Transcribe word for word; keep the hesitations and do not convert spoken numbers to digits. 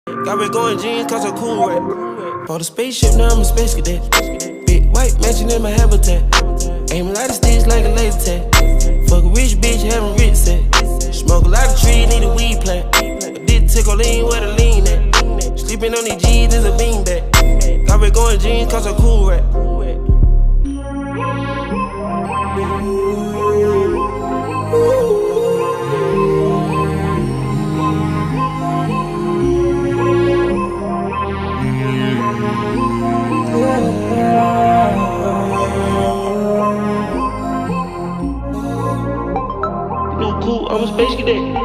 Got me going jeans cause I'm cool rap. Bought a spaceship, now I'm a space cadet. Big white mansion in my habitat. Aim a lot of sticks like a laser tag. Fuck a rich bitch, having rich set. Smoke a lot of trees, need a weed plant. I did tickle lean where the lean at. Sleeping on these G's is a beanbag. Got me going jeans cause I'm cool rap. No cool, I'm a space cadet.